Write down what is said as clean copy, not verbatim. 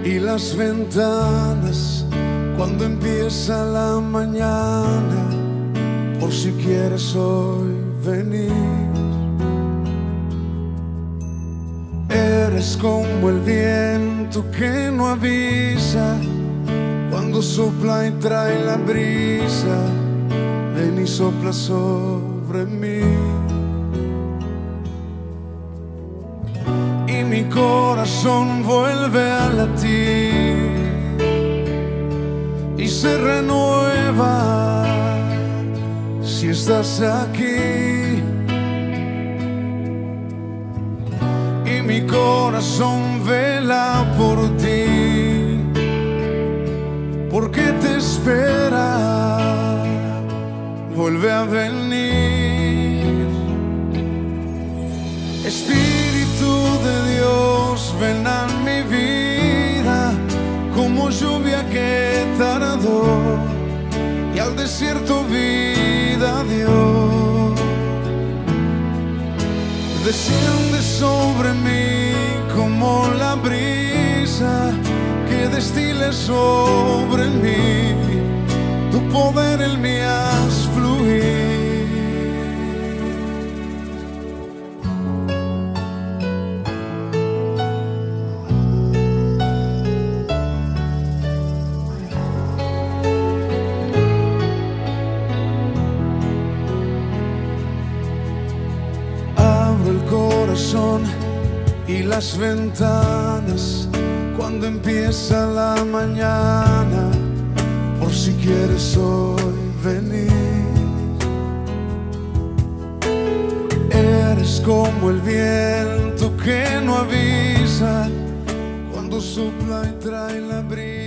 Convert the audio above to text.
y las ventanas cuando empieza la mañana, por si quieres hoy venir. Eres como el viento que no avisa cuando sopla y trae la brisa. Ven y sopla sobre mí. Y mi corazón vuelve a latir y se renueva si estás aquí. Y mi corazón vela por ti, porque te espera, vuelve a venir. Espíritu de Dios, ven a mi vida como lluvia que tardó y al desierto vida dio. Desciende sobre mí como la brisa que destile sobre mí, tu poder en mí haz fluir. El corazón y las ventanas cuando empieza la mañana, por si quieres hoy venir. Eres como el viento que no avisa cuando sopla y trae la brisa.